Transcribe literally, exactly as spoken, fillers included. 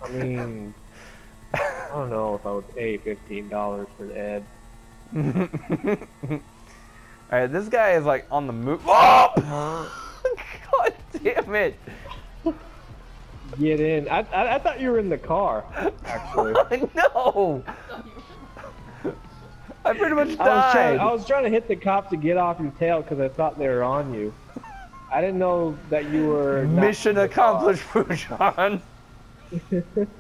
I mean, I don't know if I would pay fifteen dollars for the Ed. Alright, this guy is like on the move. Oh! God damn it! Get in. I, I, I thought you were in the car, actually. No! I pretty much died. I was, trying, I was trying to hit the cop to get off your tail because I thought they were on you. I didn't know that you were... Mission accomplished, Fujon.